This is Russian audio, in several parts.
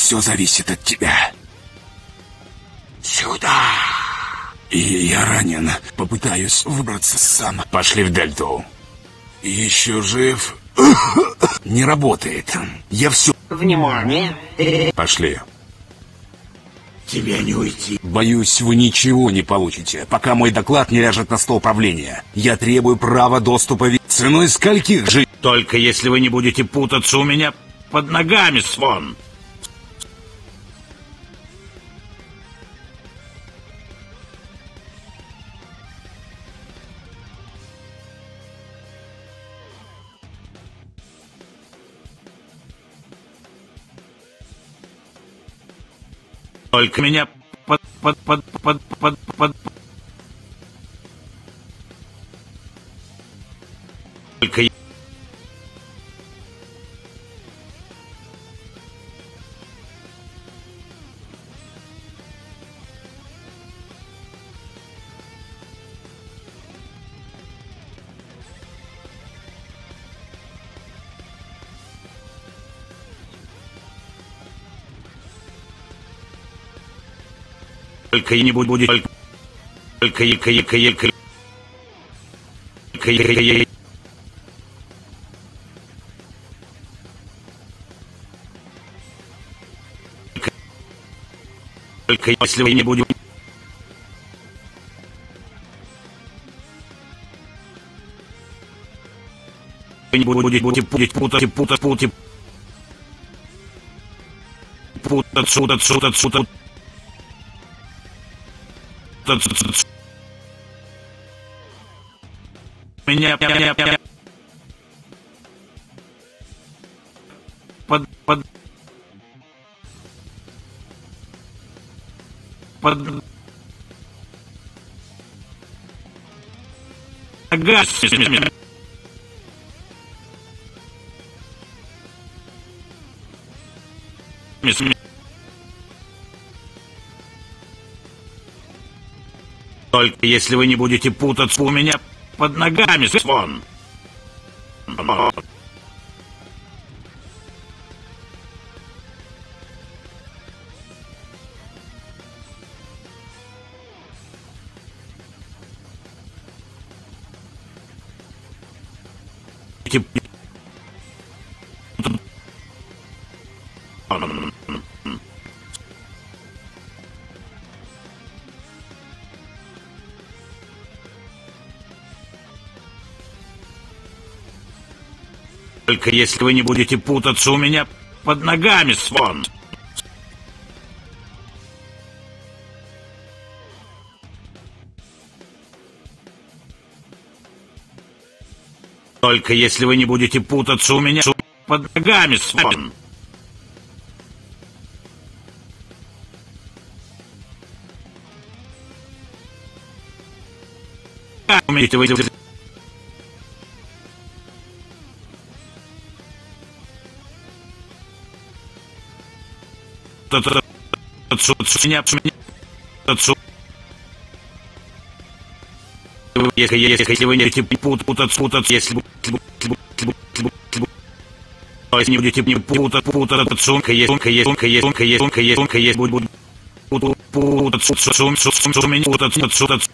Все зависит от тебя. Сюда. И я ранен. Попытаюсь выбраться сам. Пошли в Дельту. Еще жив? Не работает. Я все... Внимание! Пошли. Тебе не уйти. Боюсь, вы ничего не получите, пока мой доклад не ляжет на стол правления. Я требую права доступа ценой скольких жизней. Только если вы не будете путаться у меня под ногами, Свон. Только меня Только я не буду только если вы не будете путать меня под газ. Только если вы не будете путаться у меня под ногами, Свон. Только если вы не будете путаться у меня под ногами, Свон. Только если вы не будете путаться у меня под ногами, Свон. Умеете вы... Если вы не будете путаться, если не будете путаться,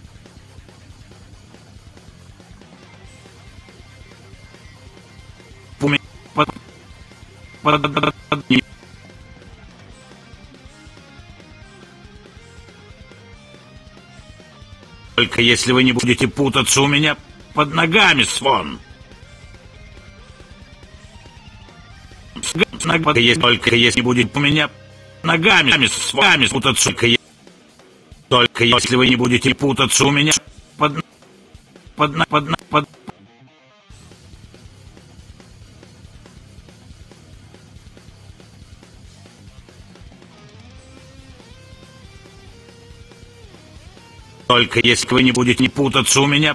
только если вы не будете путаться у меня под ногами, Свон. Только если не будет у меня ногами с вами путаться, только если вы не будете путаться у меня под только если вы не будете путаться у меня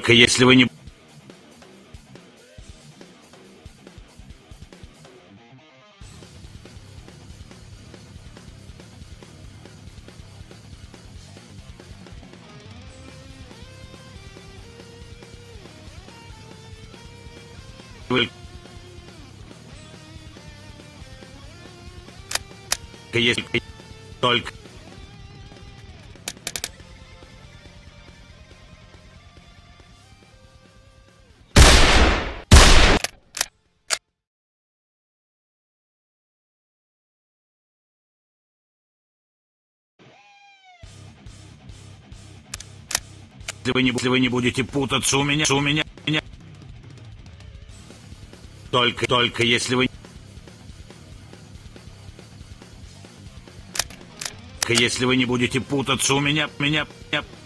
Только если вы не... Если только... Если вы не будете путаться у меня... Только если вы... Если вы не будете путаться у меня...